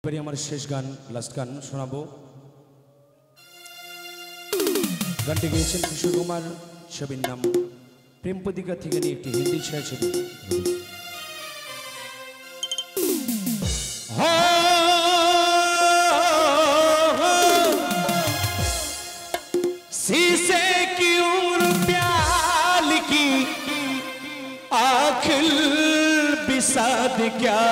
এবারে আমার শেষ গান লাস্ট গান শোনাবো। গানটি গেয়েছেন কিশোর কুমার, ছবির নাম প্রেম পত্রিকা থেকে নিয়ে একটি হিন্দি ছায়াছবি। शीशे की उम्र प्याल की आखिर बिसात क्या,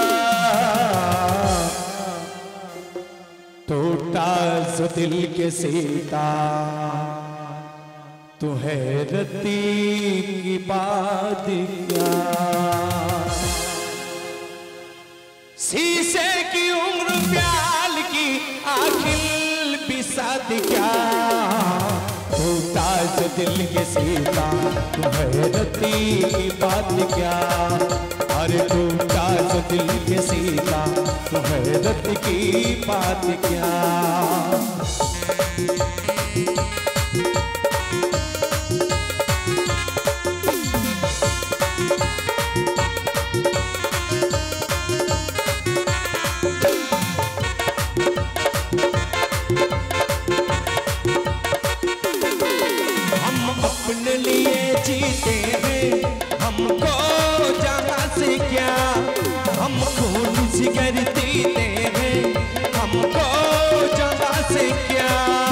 टूटा जो दिल के सीता तू हैरती की बात क्या। शीशे की उम्र प्याल की आखिर बिसात क्या, टूटा जो दिल के सीता तू हैरती की बात क्या। अरे टूटा जो दिल के सीता तू हैरत की बात क्या। अपने लिए जीते हैं, हमको जहाँ से क्या। हम खून जिगर पीते हैं, हमको जहाँ से क्या।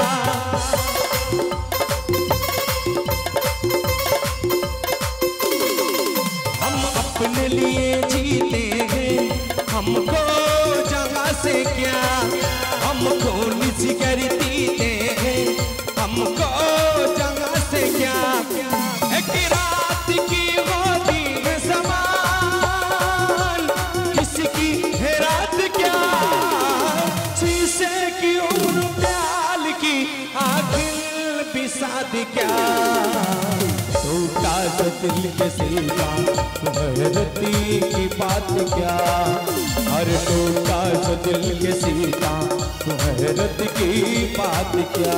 हम अपने लिए जीते हैं, हमको जहाँ से क्या। हम खून जिगर पीते हैं, हमको जहाँ से क्या। एक रात की होती है समान, किसकी है रात क्या। शीशे की उम्र प्याल की आखिर बिसात क्या, टूटा जो दिल के सीता तू हैरती की बात क्या। अरे टूटा जो दिल के सीता तू हैरत की बात क्या।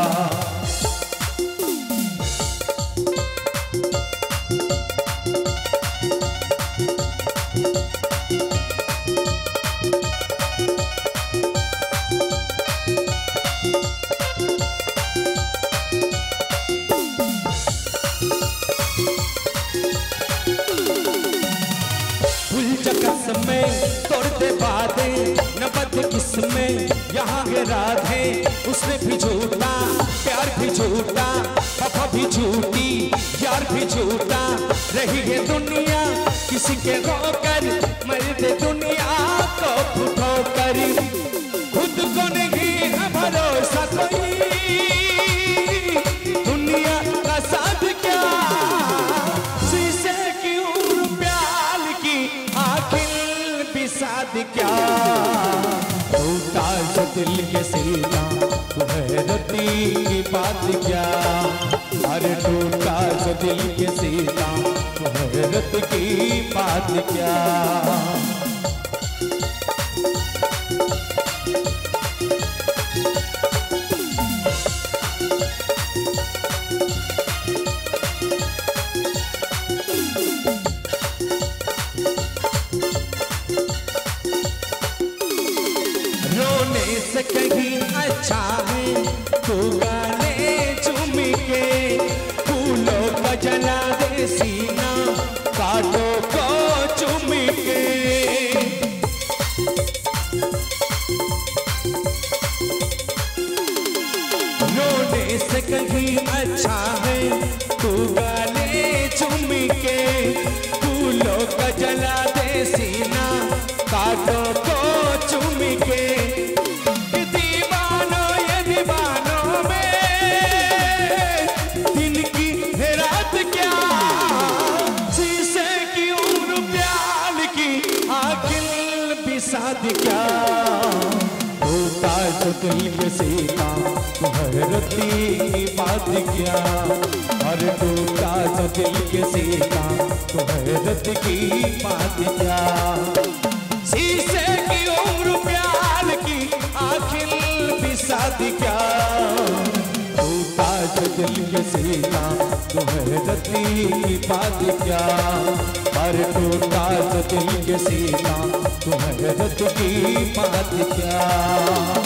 में तोड़ते बातें न बद किस्में यहाँ है राधे। उसने भी झूठा प्यार भी झूठा, वफा भी झूठी यार भी झूठा। रही है दुनिया किसी के होकर, मरते दुनिया को उठोकर। खुद को नहीं है भरोसा कोई, दुनिया का साथ क्या। शीशे की उम्र प्याल की आखिर बिसात क्या, टूटा जो दिल के सीता तू हैरती की बात क्या। अरे टूटा जो दिल के सीता तू हैरत की बात क्या। रोने से कहीं अच्छा है तू गाने चूम के, फूलों का जला दे सीना कांटों को चूम के। रोने से कहीं अच्छा है तू गाने चूम के, फूलों का जला दे सीना कांटों को चूम के। दीवानों ये दीवानों में दिन की है रात क्या। शीशे की उम्र प्याल की आखिर बिसात क्या, टूटा जो दिल के सीता तू हैरती की बात क्या। और टूटा जो दिल के सीता तू हैरत की बात क्या। शीशे की उम्र प्याल की आखिर बिसात क्या, टूटा जो दिल के सीता तू हैरती की बात क्या। और टूटा जो दिल के सीना, तो हैरत की बात क्या।